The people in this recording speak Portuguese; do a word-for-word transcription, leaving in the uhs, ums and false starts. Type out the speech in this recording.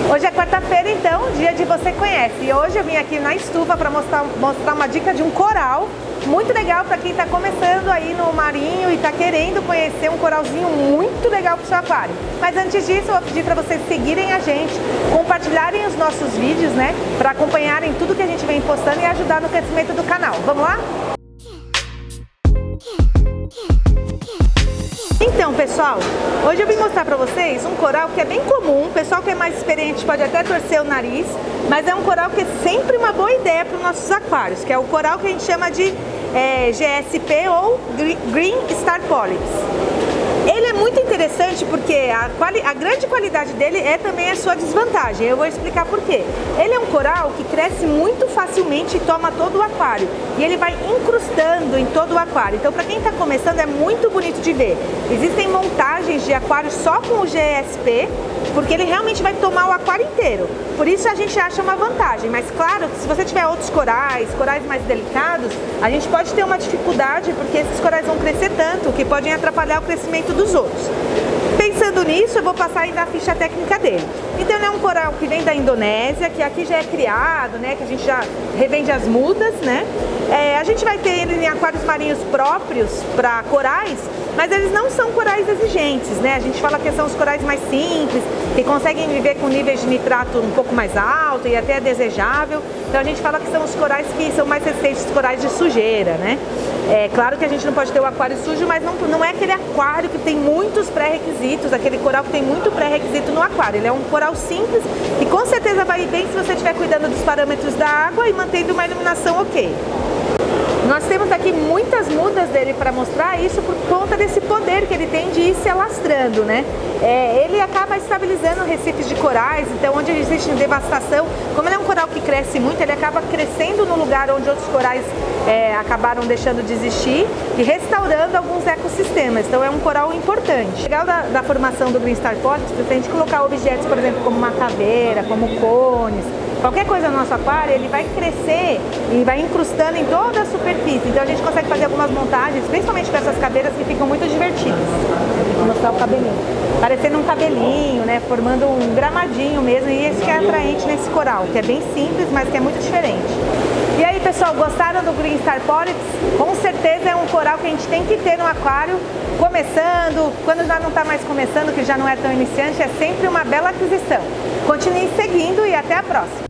Hoje é quarta-feira, então, dia de Você Conhece. E hoje eu vim aqui na estufa para mostrar, mostrar uma dica de um coral muito legal para quem está começando aí no marinho e está querendo conhecer um coralzinho muito legal para o seu aquário. Mas antes disso, eu vou pedir para vocês seguirem a gente, compartilharem os nossos vídeos, né, para acompanharem tudo que a gente vem postando e ajudar no crescimento do canal. Vamos lá? Então, pessoal, hoje eu vim mostrar para vocês um coral que é bem comum. O pessoal que é mais experiente pode até torcer o nariz, mas é um coral que é sempre uma boa ideia para os nossos aquários, que é o coral que a gente chama de é, G S P ou Green Star Polyps. Ele é muito interessante porque a, quali a grande qualidade dele é também a sua desvantagem. Eu vou explicar por quê. Ele é um coral que cresce muito facilmente e toma todo o aquário. E ele vai incrustando em todo o aquário. Então, para quem está começando, é muito bonito de ver. Existem montagens de aquário só com o G S P, porque ele realmente vai tomar o aquário inteiro. Por isso a gente acha uma vantagem. Mas claro que se você tiver outros corais, corais mais delicados, a gente pode ter uma dificuldade, porque esses corais vão crescer tanto que podem atrapalhar o crescimento dos outros. Pensando nisso, eu vou passar aí na ficha técnica dele. Então ele é um coral que vem da Indonésia, que aqui já é criado, né, que a gente já revende as mudas, né. É, a gente vai ter ele em aquários marinhos próprios para corais, mas eles não são corais exigentes, né. A gente fala que são os corais mais simples, que conseguem viver com níveis de nitrato um pouco mais alto e até é desejável. Então a gente fala que são os corais que são mais resistentes aos corais de sujeira, né. É claro que a gente não pode ter o aquário sujo, mas não, não é aquele aquário que tem muitos pré-requisitos, aquele coral que tem muito pré-requisito no aquário. Ele é um coral simples e com certeza vai bem se você estiver cuidando dos parâmetros da água e mantendo uma iluminação ok. Nós temos aqui muitas mudas dele para mostrar isso por conta desse poder que ele tem de ir se alastrando, né? É, ele acaba estabilizando recifes de corais, então onde existe devastação, como ele é um coral que cresce muito, ele acaba crescendo no lugar onde outros corais é, acabaram deixando de existir e restaurando alguns ecossistemas, então é um coral importante. O legal da, da formação do Green Star Polyps é a gente colocar objetos, por exemplo, como uma caveira, como cones, qualquer coisa no nosso aquário, ele vai crescer e vai incrustando em toda a superfície. Então a gente consegue fazer algumas montagens, principalmente com essas cadeiras que ficam muito divertidas. Vou mostrar o cabelinho. Parecendo um cabelinho, né? Formando um gramadinho mesmo. E esse que é atraente nesse coral, que é bem simples, mas que é muito diferente. E aí, pessoal, gostaram do Green Star Polyps? Com certeza é um coral que a gente tem que ter no aquário, começando, quando já não está mais começando, que já não é tão iniciante, é sempre uma bela aquisição. Continue seguindo e até a próxima!